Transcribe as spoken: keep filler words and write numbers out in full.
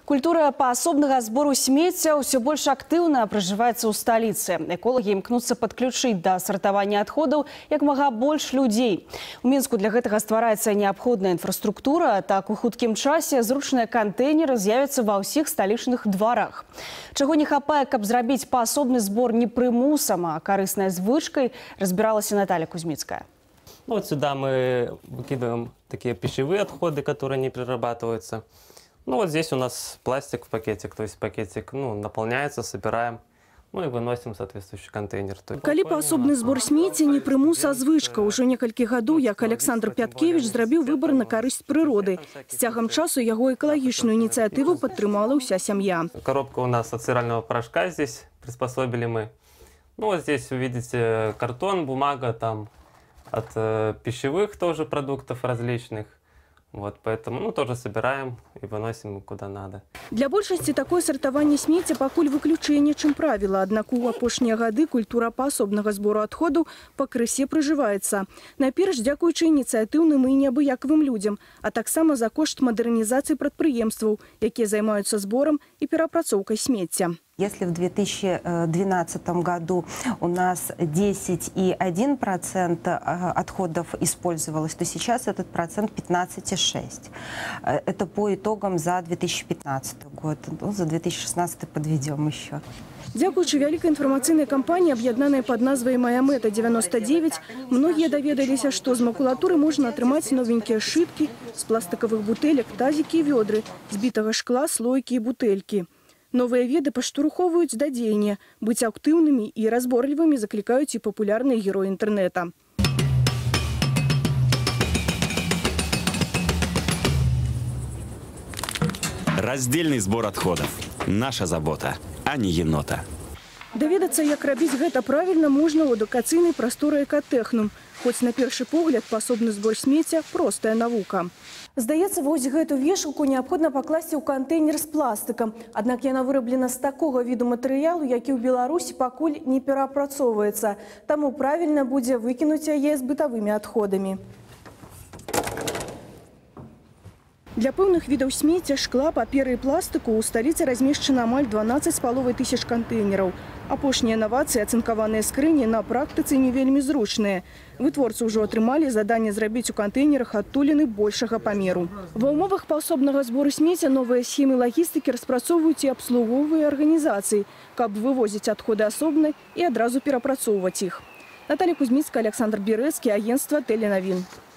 Культура паасобнага збору смецця ўсё больш актыўна пражываецца ў сталіцы. Эколагі імкнуцца падключыць да сартавання адходаў як мага больш людзей. У Мінску для гэтага ствараецца неабходная інфраструктура, так у хуткім часе зручныя кантэйнеры з'явяцца ва ўсіх сталічных дварах. Чаго не хапае, каб зрабіць паасобны збор не прымусам, а карыснай звычкай, разбіралася Наталья Кузьмицкая. Ну, вот сюда мы выкидываем такие пищевые отходы, которые не перерабатываются. Ну вот здесь у нас пластик в пакетик, то есть пакетик ну, наполняется, собираем, ну и выносим в соответствующий контейнер. Калі паасобны збор смецця не прымус, а звычка. Ужо некалькі гадоў, як Александр Пяткевич зрабіў выбор на карысць прыроды. З цягам часу яго экалагічную ініцыятыву падтрымала ўся сям'я. Коробка у нас от стирального порошка здесь приспособили мы. Ну вот здесь увидите картон, бумага там от э, пищевых тоже продуктов различных. Вот, поэтому ну, тоже собираем и выносим куда надо. Для большасці такое сартаванне смецця пакуль выключэнне, чым правіла. Аднак у апошнія гады культура паасобнага збору адходаў пакрысе прыжываецца. Найперш дзякуючы ініцыятыўным і неабыякавым людзям, а таксама за кошт мадэрнізацыі прадпрыемстваў, якія займаюцца зборам і перапрацоўкай смецця. Если в две тысячи двенадцатом году у нас десять и один десятых процента отходов использовалось, то сейчас этот процент пятнадцать целых шесть десятых. Это по итогам за две тысячи пятнадцатый год. Ну, за две тысячи шестнадцатый подведем еще. Дзякуючы вялікай інфармацыйнай кампаніі, аб'яднанай пад назвай «Моя мэта девяносто девять», многія даведаліся, што з макулатуры можна атрымаць новенькія шыбкі, з пластикавых бутэлек, тазікі і вёдры, з бітага шкла, слойкі і бутэлькі. Новыя веды паштурхоўваюць да дзеяння. Быць актыўнымі і разборлівымі заклікаюць і папулярныя героі інтэрнэта. Раздельный сбор отходов. Наша забота, а не енота. Даведацца, як рабіць гэта правільна, можна ў адукацыйнай прасторы «Экатэхнум». Хоць на першы погляд паасобны збор смецця – простая навука. Здаецца, вось гэту вешалку неабходна пакласці ў кантэйнер з пластыкам. Аднак яна выраблена з такога віду матэрыялу, які ў Беларусі пакуль не перапрацоўваецца. Таму правільна будзе выкінуць яе з бытавымі адходамі. Для пэўных відаў смецця, шкла, паперы і пластыку ў сталіцы размешчана амаль дванаццаць з паловай тысяч кантэйнераў. Апошнія навацыі, ацынкаваныя скрыні, на практыцы не вельмі зручныя. Вытворцы ўжо атрымалі заданне зрабіць у кантэйнерах адтуліны большага памеру. Ва ўмовах паасобнага збору смецця новыя схемы лагістыкі распрацоўваюць і абслуговыя арганізацыі, каб вывозіць адходы асобна і адразу перапрацоўваць іх. Наталья Кузьмицкая, Александр Берецкий, агентство Теленовин.